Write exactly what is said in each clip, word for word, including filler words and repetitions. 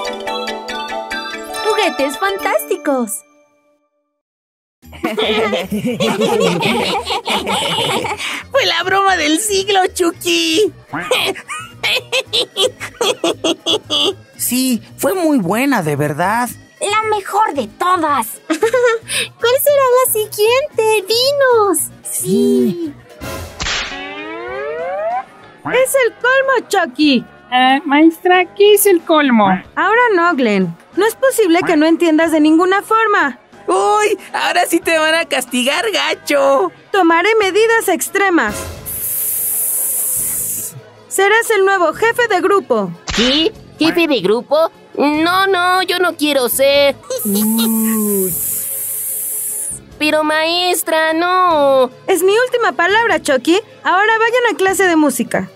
¡Juguetes fantásticos! ¡Fue la broma del siglo, Chucky! Sí, fue muy buena, de verdad. ¡La mejor de todas! ¿Cuál será la siguiente? ¡Dinos! Sí. ¡Es el colmo, Chucky! Eh, maestra, ¿qué es el colmo? Ahora no, Glenn. No es posible que no entiendas de ninguna forma. ¡Uy! Ahora sí te van a castigar, gacho. Tomaré medidas extremas. Serás el nuevo jefe de grupo. ¿Qué? ¿Jefe de grupo? No, no, yo no quiero ser. Pero maestra, no. Es mi última palabra, Chucky. Ahora vayan a clase de música.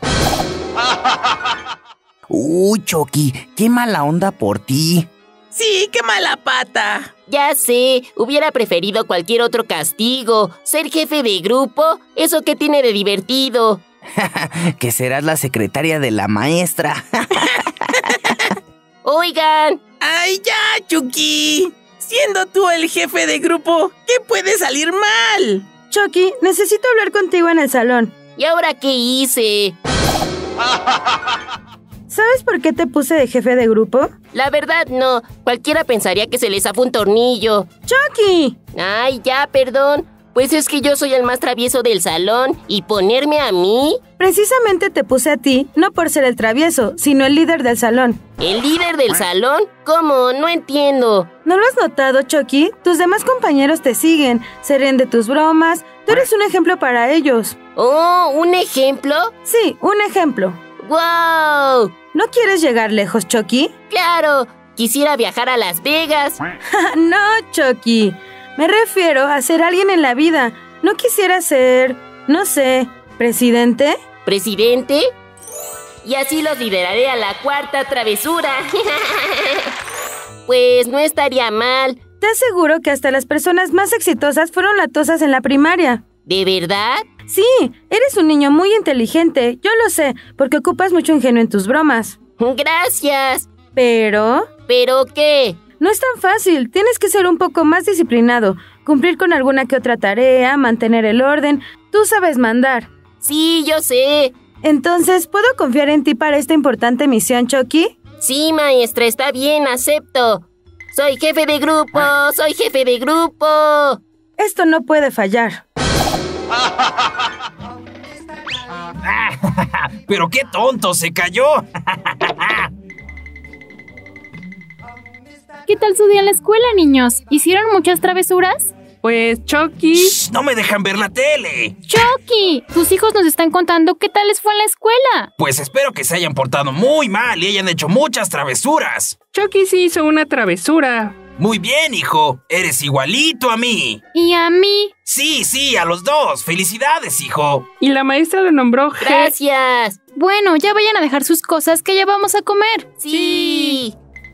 Uy, Chucky, qué mala onda por ti. Sí, qué mala pata. Ya sé, hubiera preferido cualquier otro castigo. Ser jefe de grupo, ¿eso qué tiene de divertido? Que serás la secretaria de la maestra. Oigan. ¡Ay, ya, Chucky! Siendo tú el jefe de grupo, ¿qué puede salir mal? Chucky, necesito hablar contigo en el salón. ¿Y ahora qué hice? ¿Sabes por qué te puse de jefe de grupo? La verdad no, cualquiera pensaría que se le zafó un tornillo. ¡Chucky! Ay, ya, perdón. Pues es que yo soy el más travieso del salón, ¿y ponerme a mí? Precisamente te puse a ti, no por ser el travieso, sino el líder del salón. ¿El líder del salón? ¿Cómo? No entiendo. ¿No lo has notado, Chucky? Tus demás compañeros te siguen, se ríen de tus bromas. Tú eres un ejemplo para ellos. Oh, ¿un ejemplo? Sí, un ejemplo. ¡Wow! ¿No quieres llegar lejos, Chucky? ¡Claro! Quisiera viajar a Las Vegas. No, Chucky. Me refiero a ser alguien en la vida. ¿No quisiera ser, no sé, presidente? ¿Presidente? Y así los lideraré a la cuarta travesura. Pues no estaría mal. Te aseguro que hasta las personas más exitosas fueron latosas en la primaria. ¿De verdad? Sí, eres un niño muy inteligente, yo lo sé, porque ocupas mucho ingenio en tus bromas. Gracias. Pero... ¿Pero qué? No es tan fácil, tienes que ser un poco más disciplinado, cumplir con alguna que otra tarea, mantener el orden. Tú sabes mandar. Sí, yo sé. Entonces, ¿puedo confiar en ti para esta importante misión, Chucky? Sí, maestra, está bien, acepto. Soy jefe de grupo, soy jefe de grupo. Esto no puede fallar. ¡Pero qué tonto! ¡Se cayó! ¿Qué tal su día en la escuela, niños? ¿Hicieron muchas travesuras? Pues, Chucky... ¡Shh! ¡No me dejan ver la tele! ¡Chucky! Tus hijos nos están contando qué tal les fue en la escuela. Pues espero que se hayan portado muy mal y hayan hecho muchas travesuras. Chucky sí hizo una travesura. Muy bien, hijo. Eres igualito a mí. ¿Y a mí? Sí, sí, a los dos. Felicidades, hijo. Y la maestra lo nombró jefe. Gracias. Bueno, ya vayan a dejar sus cosas que ya vamos a comer. Sí.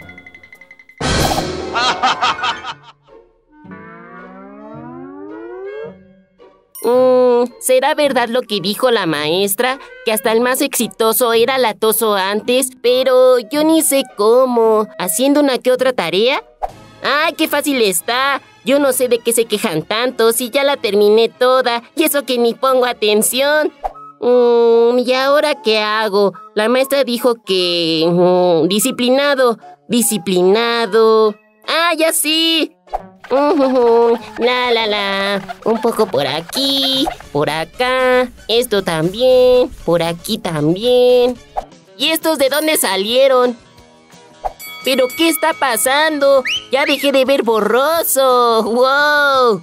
Mm, ¿será verdad lo que dijo la maestra? Que hasta el más exitoso era latoso antes, pero yo ni sé cómo. ¿Haciendo una que otra tarea? ¡Ay, qué fácil está! Yo no sé de qué se quejan tanto, si ya la terminé toda, y eso que ni pongo atención. Mm, ¿Y ahora qué hago? La maestra dijo que... Mm, disciplinado, disciplinado... ¡Ah, ya sí! Uh, la, la, la. Un poco por aquí, por acá. Esto también, por aquí también. ¿Y estos de dónde salieron? ¿Pero qué está pasando? Ya dejé de ver borroso. ¡Wow!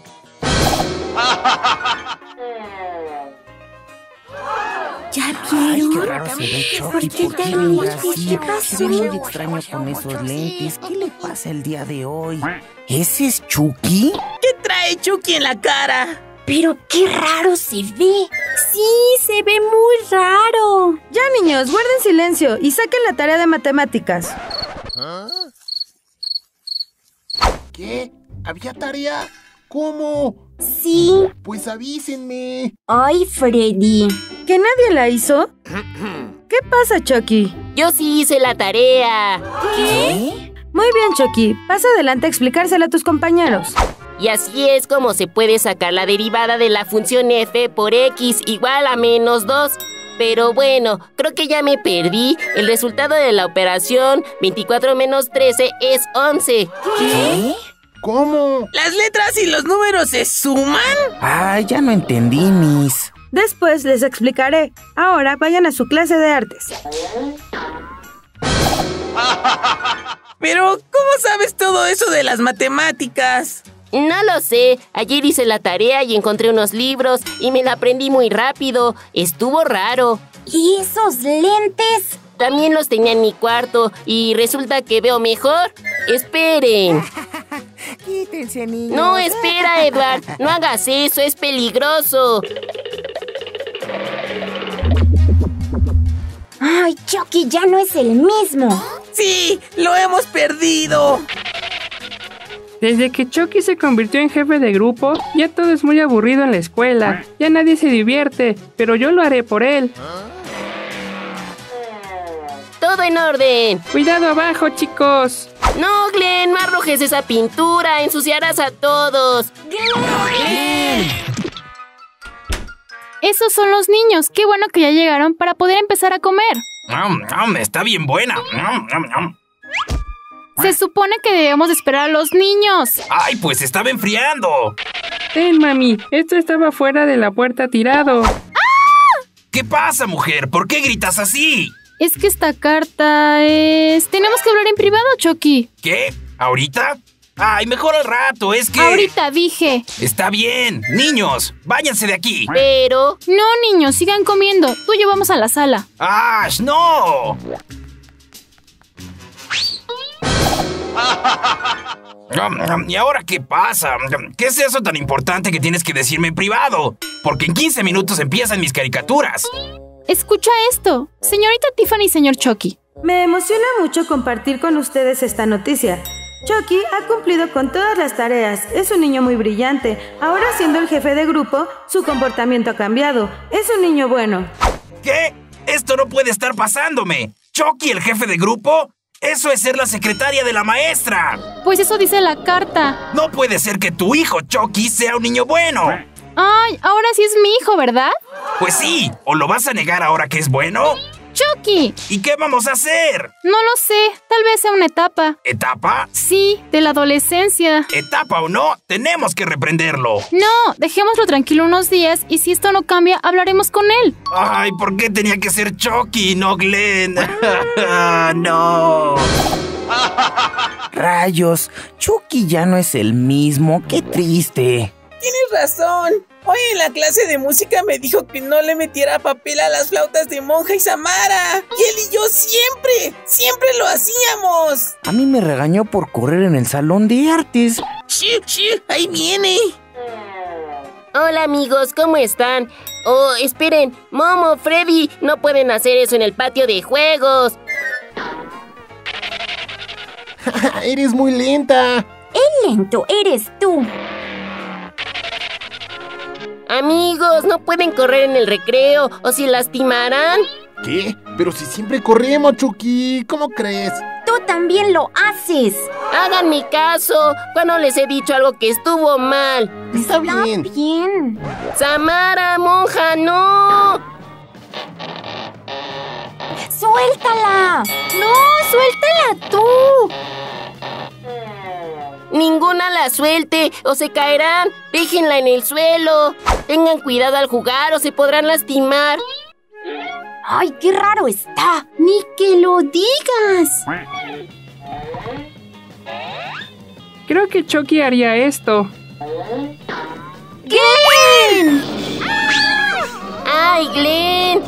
¿Ya Ay, vieron? qué raro se ve Chucky. ¿Por qué ¿Por qué te mira ríes? así? ¿Qué pasó? Se ve muy extraño con esos lentes. ¿Qué le pasa el día de hoy? ¿Ese es Chucky? ¿Qué trae Chucky en la cara? Pero qué raro se ve. Sí, se ve muy raro. Ya, niños, guarden silencio y saquen la tarea de matemáticas. ¿Ah? ¿Qué? ¿Había tarea? ¿Cómo? Sí. Pues avísenme. Ay, Freddy. ¿Que nadie la hizo? ¿Qué pasa, Chucky? Yo sí hice la tarea. ¿Qué? Muy bien, Chucky. Pasa adelante a explicársela a tus compañeros. Y así es como se puede sacar la derivada de la función f por x igual a menos dos. Pero bueno, creo que ya me perdí. El resultado de la operación veinticuatro menos trece es once. ¿Qué? ¿Cómo? ¿Las letras y los números se suman? Ay, ya no entendí, Miss. Después les explicaré. Ahora vayan a su clase de artes. Pero, ¿cómo sabes todo eso de las matemáticas? No lo sé. Ayer hice la tarea y encontré unos libros y me la aprendí muy rápido. Estuvo raro. ¿Y esos lentes? También los tenía en mi cuarto y resulta que veo mejor. ¡Esperen! Quítense, niños. No, espera, Edward. No hagas eso, es peligroso. Ay, Chucky ya no es el mismo. Sí, lo hemos perdido. Desde que Chucky se convirtió en jefe de grupo, ya todo es muy aburrido en la escuela. Ya nadie se divierte, pero yo lo haré por él. Todo en orden. Cuidado abajo, chicos. No, Glenn, no arrojes esa pintura. Ensuciarás a todos. ¡Glenn! Esos son los niños. Qué bueno que ya llegaron para poder empezar a comer. Mm, mm, está bien buena. Mm, mm, mm. Se supone que debemos esperar a los niños. Ay, pues estaba enfriando. Ten, mami. Esto estaba fuera de la puerta tirado. ¡Ah! ¿Qué pasa, mujer? ¿Por qué gritas así? Es que esta carta es... Tenemos que hablar en privado, Chucky. ¿Qué? ¿Ahorita? Ay, mejor al rato, es que... Ahorita dije. Está bien. Niños, váyanse de aquí. Pero... No, niños, sigan comiendo. Tú y yo vamos a la sala. ¡Ash, no! ¿Y ahora qué pasa? ¿Qué es eso tan importante que tienes que decirme en privado? Porque en quince minutos empiezan mis caricaturas. Escucha esto, señorita Tiffany y señor Chucky. Me emociona mucho compartir con ustedes esta noticia. Chucky ha cumplido con todas las tareas. Es un niño muy brillante. Ahora, siendo el jefe de grupo, su comportamiento ha cambiado. Es un niño bueno. ¿Qué? Esto no puede estar pasándome. ¿Chucky, el jefe de grupo? ¡Eso es ser la secretaria de la maestra! Pues eso dice la carta. No puede ser que tu hijo, Chucky, sea un niño bueno. Ay, ahora sí es mi hijo, ¿verdad? Pues sí, ¿o lo vas a negar ahora que es bueno? ¡Chucky! ¿Y qué vamos a hacer? No lo sé, tal vez sea una etapa. ¿Etapa? Sí, de la adolescencia. ¿Etapa o no? Tenemos que reprenderlo. No, dejémoslo tranquilo unos días y si esto no cambia, hablaremos con él. Ay, ¿por qué tenía que ser Chucky, no Glenn? No. Rayos, Chucky ya no es el mismo. Qué triste. Tienes razón. Hoy en la clase de música me dijo que no le metiera papel a las flautas de Monja y Samara. Y él y yo siempre, siempre lo hacíamos. A mí me regañó por correr en el salón de artes. ¡Sí, sí! ¡Ahí viene! Hola, amigos, ¿cómo están? Oh, esperen, Momo, Freddy, no pueden hacer eso en el patio de juegos. Eres muy lenta. El lento eres tú. Amigos, no pueden correr en el recreo o se lastimarán. ¿Qué? Pero si siempre corremos, Chucky. ¿Cómo crees? Tú también lo haces. Háganme caso. Cuando les he dicho algo que estuvo mal. Está bien. Bien. Samara, Monja, no. ¡Suéltala! ¡No, suéltala tú! Ninguna la suelte o se caerán. Déjenla en el suelo. Tengan cuidado al jugar o se podrán lastimar. ¡Ay, qué raro está! ¡Ni que lo digas! Creo que Chucky haría esto. ¡Glenn! ¡Ay, Glenn!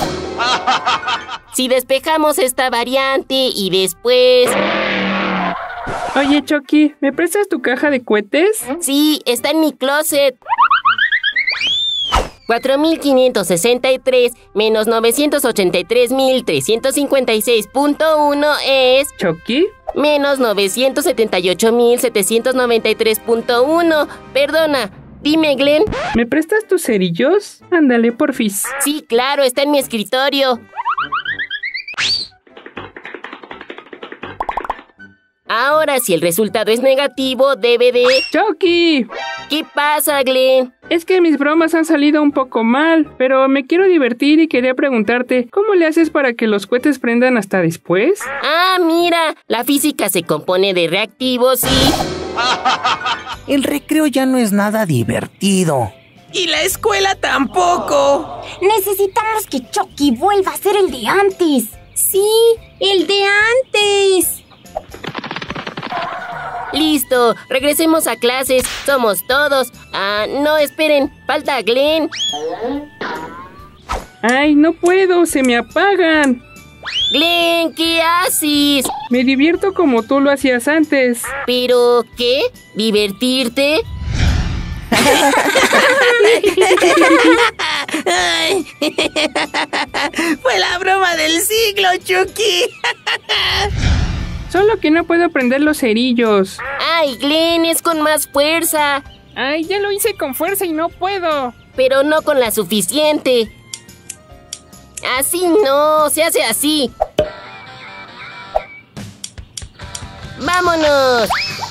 Si despejamos esta variante y después... Oye, Chucky, ¿me prestas tu caja de cohetes? Sí, está en mi closet. cuatro mil quinientos sesenta y tres menos novecientos ochenta y tres mil trescientos cincuenta y seis punto uno es... ¿Chucky? Menos novecientos setenta y ocho mil setecientos noventa y tres punto uno. Perdona, dime, Glenn. ¿Me prestas tus cerillos? Ándale, porfis. Sí, claro, está en mi escritorio. Ahora, si el resultado es negativo, debe de... ¡Chucky! ¿Qué pasa, Glenn? Es que mis bromas han salido un poco mal, pero me quiero divertir y quería preguntarte, ¿cómo le haces para que los cohetes prendan hasta después? Ah, mira, la física se compone de reactivos y... El recreo ya no es nada divertido. Y la escuela tampoco. Necesitamos que Chucky vuelva a ser el de antes. Sí, el de antes. Listo, regresemos a clases. Somos todos. Ah, no, esperen, falta Glenn. ¡Ay, no puedo! ¡Se me apagan! Glenn, ¿qué haces? Me divierto como tú lo hacías antes. ¿Pero qué? ¿Divertirte? Ay. Fue la broma del siglo, Chucky. Solo que no puedo prender los cerillos. ¡Ay, Glenn, es con más fuerza! ¡Ay, ya lo hice con fuerza y no puedo! Pero no con la suficiente. Así no, se hace así. ¡Vámonos!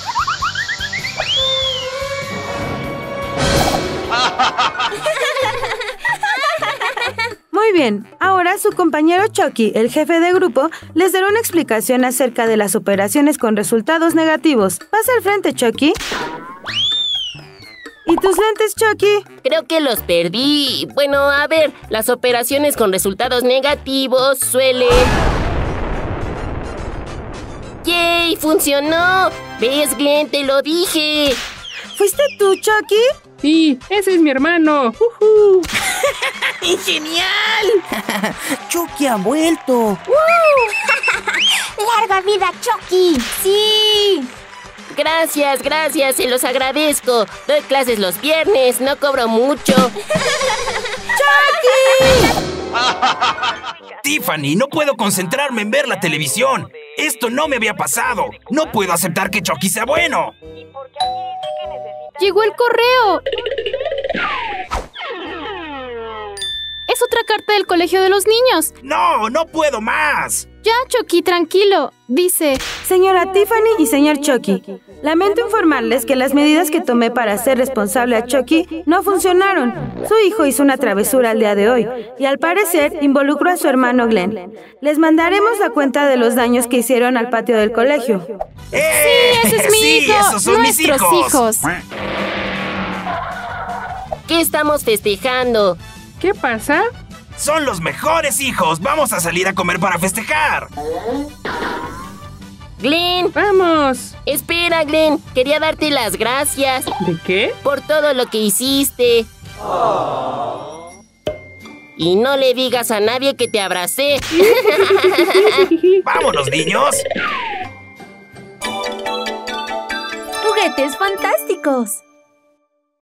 Muy bien, ahora su compañero Chucky, el jefe de grupo, les dará una explicación acerca de las operaciones con resultados negativos. Pasa al frente, Chucky. ¿Y tus lentes, Chucky? Creo que los perdí. Bueno, a ver, las operaciones con resultados negativos suelen... ¡Yay! ¡Funcionó! ¿Ves, Glenn? ¡Te lo dije! ¿Fuiste tú, Chucky? Sí, ese es mi hermano. ¡Uhú! ¡Genial! ¡Chucky ha vuelto! ¡Larga vida, Chucky! ¡Sí! Gracias, gracias, se los agradezco. Doy clases los viernes, no cobro mucho. ¡Chucky! Tiffany, no puedo concentrarme en ver la televisión. Esto no me había pasado. No puedo aceptar que Chucky sea bueno. ¡Llegó el correo! Es otra carta del colegio de los niños. No, no puedo más. Ya, Chucky, tranquilo. Dice... Señora Tiffany y señor Chucky, lamento informarles que las medidas que tomé para hacer responsable a Chucky no funcionaron. Su hijo hizo una travesura el día de hoy y al parecer involucró a su hermano Glenn. Les mandaremos la cuenta de los daños que hicieron al patio del colegio. ¡Eh! Sí, ese es mi sí, hijo. Esos son Nuestros mis hijos. hijos. ¿Qué estamos festejando? ¿Qué pasa? Son los mejores hijos. Vamos a salir a comer para festejar. Glenn, ¡Vamos! espera, Glenn. Quería darte las gracias ¿De qué? por todo lo que hiciste. Y no le digas a nadie que te abracé. ¡Vámonos, niños! ¡Juguetes fantásticos!